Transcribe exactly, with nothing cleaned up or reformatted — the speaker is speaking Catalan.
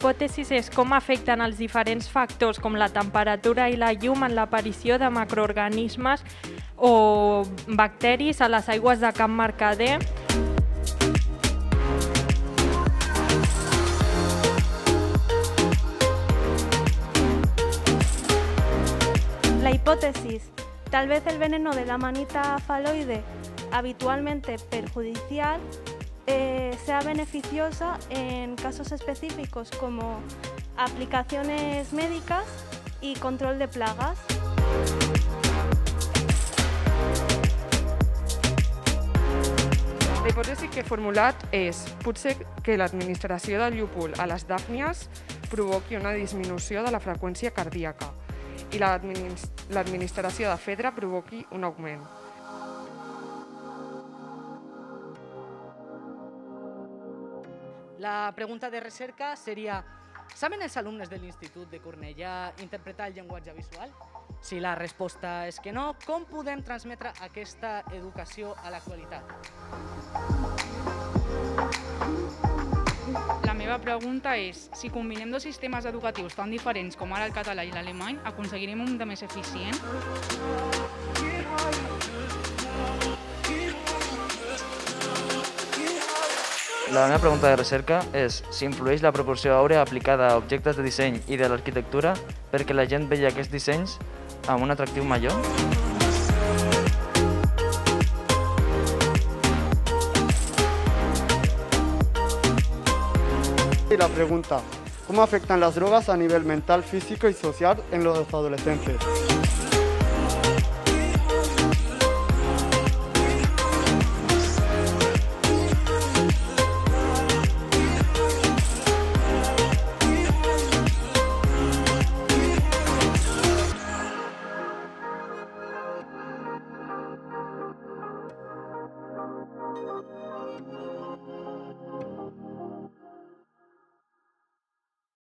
hipòtesi és com afecten els diferents factors com la temperatura i la llum en l'aparició de macroorganismes o bacteris a les aigües de Can Mercader. La hipótesis. Tal vez el veneno de la manita faloide, habitualmente perjudicial, eh, sea beneficiosa en casos específicos como aplicaciones médicas y control de plagas. La hipòtesi que he formulat és potser que l'administració del llúpol a les dàfnies provoqui una disminució de la freqüència cardíaca i l'administració de Fedra provoqui un augment. La pregunta de recerca seria: ¿saben els alumnes de l'Institut de Cornellà interpretar el llenguatge visual? Si la resposta és que no, com podem transmetre aquesta educació a l'actualitat? La meva pregunta és, si combinem dos sistemes educatius tan diferents com ara el català i l'alemany, aconseguirem un de més eficient? La meva pregunta de recerca és si influeix la proporció àurea aplicada a objectes de disseny i de l'arquitectura perquè la gent veia aquests dissenys amb un atractiu major. Y la pregunta, ¿cómo afectan las drogas a nivel mental, físico y social en los adolescentes?